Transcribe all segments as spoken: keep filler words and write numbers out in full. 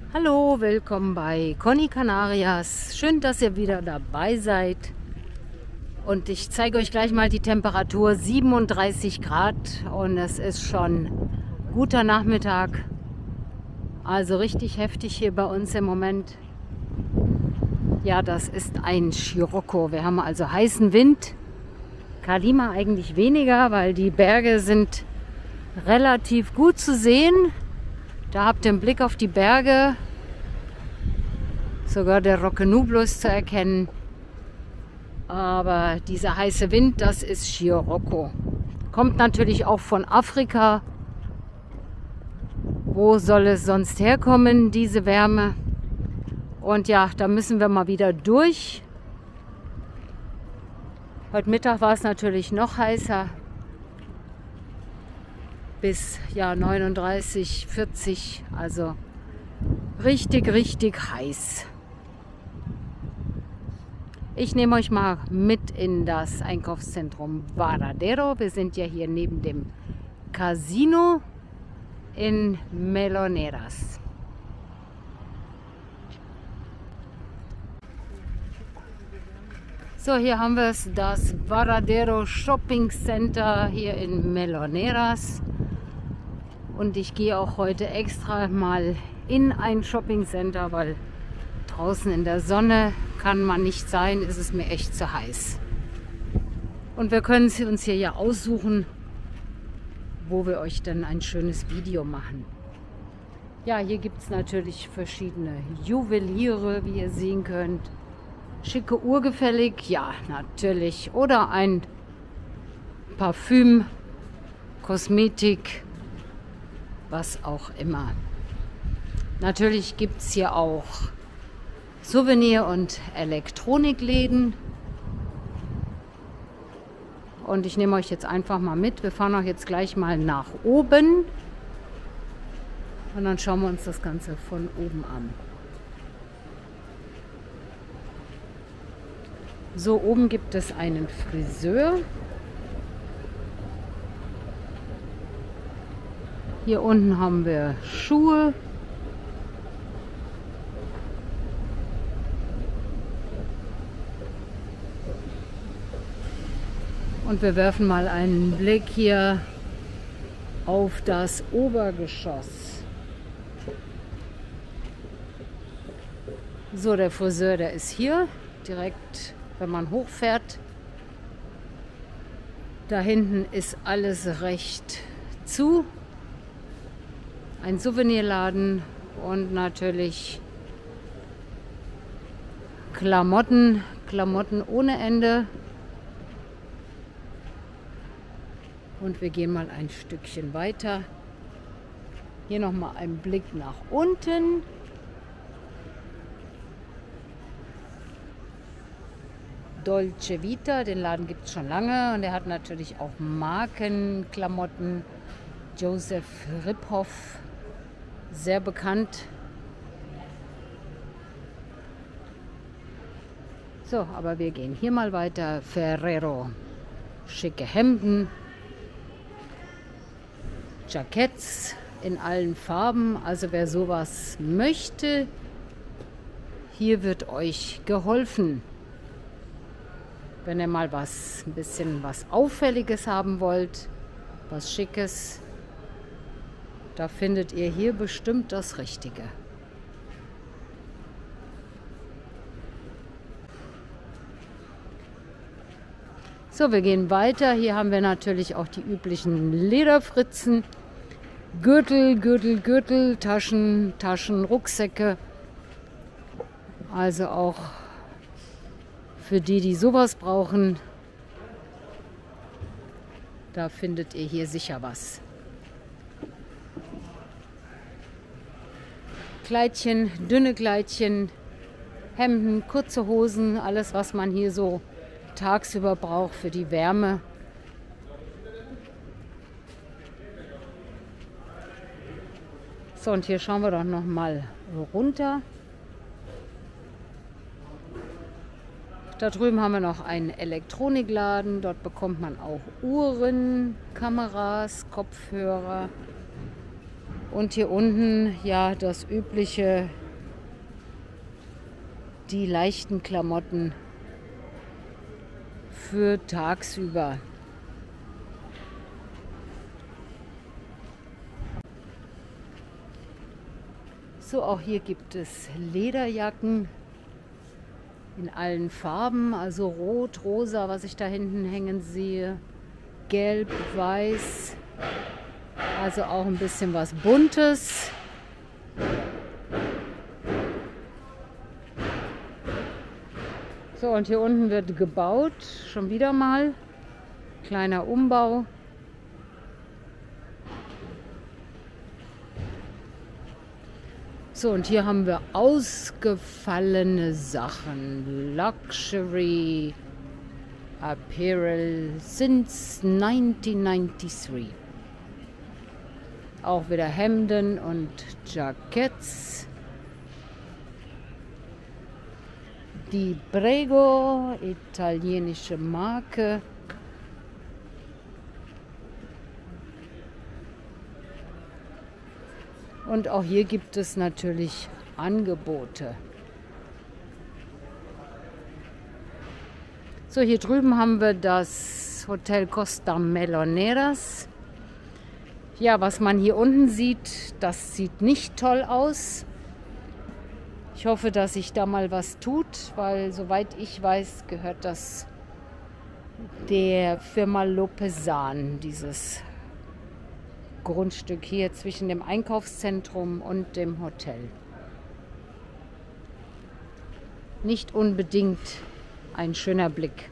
Hallo, willkommen bei Conny Canarias. Schön, dass ihr wieder dabei seid. Und ich zeige euch gleich mal die Temperatur, siebenunddreißig Grad, und es ist schon guter Nachmittag. Also richtig heftig hier bei uns im Moment. Ja, das ist ein Scirocco. Wir haben also heißen Wind. Kalima eigentlich weniger, weil die Berge sind relativ gut zu sehen. Da habt ihr einen Blick auf die Berge. Sogar der Roque Nublo ist zu erkennen. Aber dieser heiße Wind, das ist Scirocco. Kommt natürlich auch von Afrika. Wo soll es sonst herkommen, diese Wärme? Und ja, da müssen wir mal wieder durch. Heute Mittag war es natürlich noch heißer. Bis ja neununddreißig, vierzig, also richtig, richtig heiß. Ich nehme euch mal mit in das Einkaufszentrum Varadero. Wir sind ja hier neben dem Casino in Meloneras. So, hier haben wir es, das Varadero Shopping Center hier in Meloneras. Und ich gehe auch heute extra mal in ein Shopping Center, weil draußen in der Sonne kann man nicht sein, ist es mir echt zu heiß. Und wir können sie uns hier ja aussuchen, wo wir euch dann ein schönes Video machen. Ja, hier gibt es natürlich verschiedene Juweliere, wie ihr sehen könnt. Schicke Uhr gefällig, ja, natürlich. Oder ein Parfüm, Kosmetik, was auch immer. Natürlich gibt es hier auch Souvenir- und Elektronikläden. Und ich nehme euch jetzt einfach mal mit. Wir fahren auch jetzt gleich mal nach oben. Und dann schauen wir uns das Ganze von oben an. So, oben gibt es einen Friseur. Hier unten haben wir Schuhe. Und wir werfen mal einen Blick hier auf das Obergeschoss. So, der Friseur, der ist hier, direkt, wenn man hochfährt. Da hinten ist alles recht zu. Ein Souvenirladen und natürlich Klamotten, Klamotten ohne Ende. Und wir gehen mal ein Stückchen weiter. Hier nochmal ein Blick nach unten. Dolce Vita, den Laden gibt es schon lange und er hat natürlich auch Markenklamotten. Joseph Riphoff, sehr bekannt. So, aber wir gehen hier mal weiter. Ferrero, schicke Hemden, Jacketts in allen Farben. Also wer sowas möchte, hier wird euch geholfen. Wenn ihr mal was, ein bisschen was Auffälliges haben wollt, was Schickes, da findet ihr hier bestimmt das Richtige. So, wir gehen weiter. Hier haben wir natürlich auch die üblichen Lederfritzen. Gürtel, Gürtel, Gürtel, Taschen, Taschen, Rucksäcke. Also auch für die, die sowas brauchen, da findet ihr hier sicher was. Kleidchen, dünne Kleidchen, Hemden, kurze Hosen, alles was man hier so tagsüber braucht für die Wärme. So, und hier schauen wir doch noch mal runter. Da drüben haben wir noch einen Elektronikladen. Dort bekommt man auch Uhren, Kameras, Kopfhörer. Und hier unten, ja, das übliche die leichten Klamotten für tagsüber. So, auch hier gibt es Lederjacken in allen Farben, also rot, rosa, was ich da hinten hängen sehe, gelb, weiß, also auch ein bisschen was Buntes. So, und hier unten wird gebaut, schon wieder mal, kleiner Umbau. So, und hier haben wir ausgefallene Sachen. Luxury Apparel since nineteen ninety-three. Auch wieder Hemden und Jacketts. Die Prego, italienische Marke. Und auch hier gibt es natürlich Angebote. So, hier drüben haben wir das Hotel Costa Meloneras. Ja, was man hier unten sieht, das sieht nicht toll aus. Ich hoffe, dass sich da mal was tut, weil soweit ich weiß, gehört das der Firma Lopesan, dieses Grundstück hier zwischen dem Einkaufszentrum und dem Hotel. Nicht unbedingt ein schöner Blick.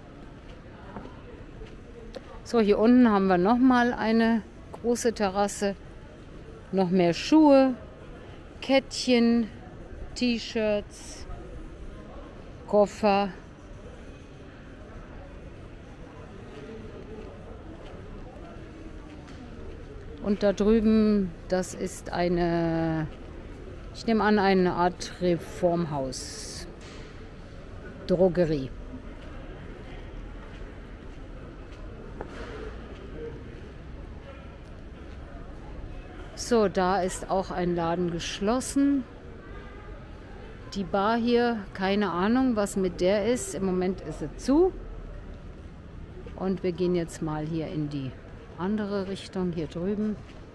So, hier unten haben wir nochmal eine große Terrasse. Noch mehr Schuhe, Kettchen, T-Shirts, Koffer. Und da drüben, das ist eine, ich nehme an, eine Art Reformhaus, Drogerie. So, da ist auch ein Laden geschlossen. Die Bar hier, keine Ahnung, was mit der ist. Im Moment ist sie zu. Und wir gehen jetzt mal hier in die andere Richtung, hier drüben.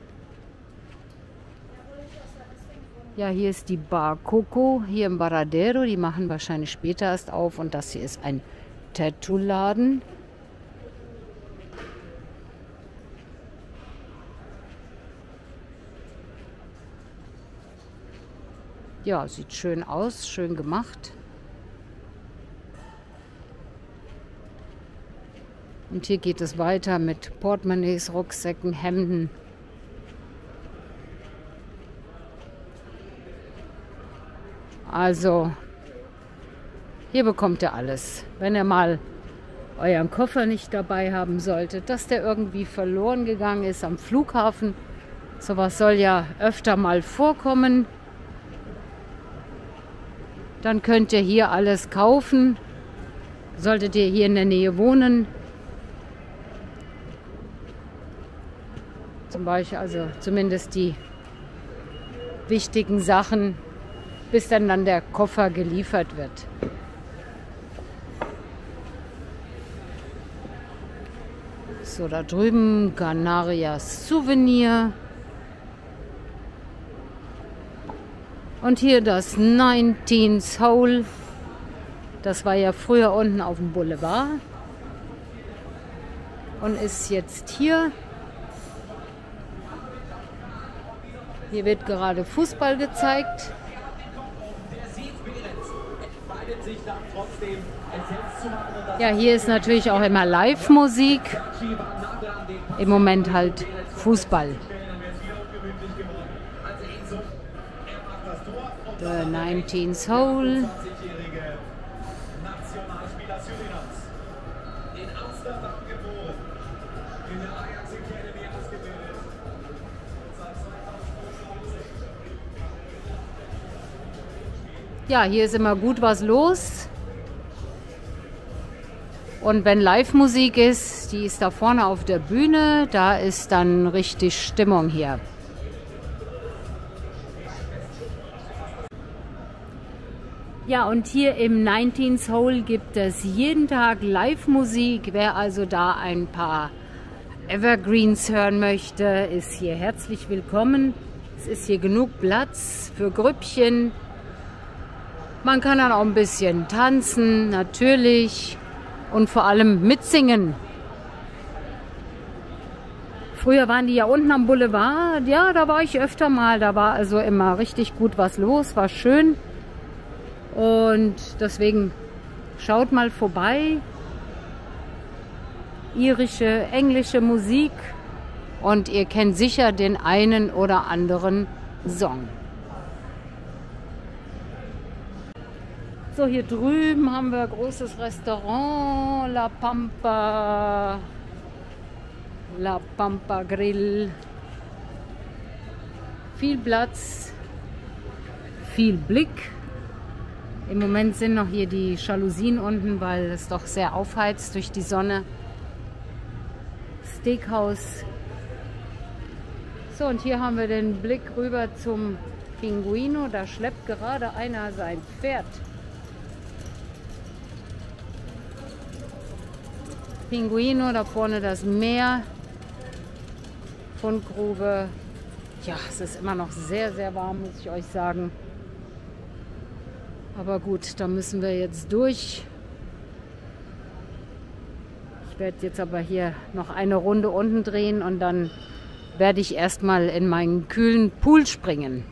Ja, hier ist die Bar Coco, hier im Varadero. Die machen wahrscheinlich später erst auf. Und das hier ist ein Tattoo-Laden. Ja, sieht schön aus, schön gemacht. Und hier geht es weiter mit Portemonnaies, Rucksäcken, Hemden. Also, hier bekommt ihr alles. Wenn ihr mal euren Koffer nicht dabei haben solltet, dass der irgendwie verloren gegangen ist am Flughafen. Sowas soll ja öfter mal vorkommen. Dann könnt ihr hier alles kaufen. Solltet ihr hier in der Nähe wohnen. Zum Beispiel, also zumindest die wichtigen Sachen, bis dann, dann der Koffer geliefert wird. So, da drüben Canaria Souvenir. Und hier das neunzehnth Hole. Das war ja früher unten auf dem Boulevard. Und ist jetzt hier. Hier wird gerade Fußball gezeigt. Ja, hier ist natürlich auch immer Live-Musik. Im Moment halt Fußball. The neunzehnth Hole. Ja, hier ist immer gut was los. Und wenn Live-Musik ist, die ist da vorne auf der Bühne, da ist dann richtig Stimmung hier. Ja, und hier im neunzehn Hole gibt es jeden Tag Live-Musik. Wer also da ein paar Evergreens hören möchte, ist hier herzlich willkommen. Es ist hier genug Platz für Grüppchen. Man kann dann auch ein bisschen tanzen, natürlich, und vor allem mitsingen. Früher waren die ja unten am Boulevard. Ja, da war ich öfter mal. Da war also immer richtig gut was los, war schön. Und deswegen schaut mal vorbei. Irische, englische Musik. Und ihr kennt sicher den einen oder anderen Song. So, hier drüben haben wir ein großes Restaurant, La Pampa, La Pampa Grill. Viel Platz, viel Blick. Im Moment sind noch hier die Jalousien unten, weil es doch sehr aufheizt durch die Sonne. Steakhouse. So, und hier haben wir den Blick rüber zum Pinguino. Da schleppt gerade einer sein Pferd. Pinguino, da vorne das Meer von Grube. Ja, es ist immer noch sehr, sehr warm, muss ich euch sagen. Aber gut, da müssen wir jetzt durch. Ich werde jetzt aber hier noch eine Runde unten drehen und dann werde ich erstmal in meinen kühlen Pool springen.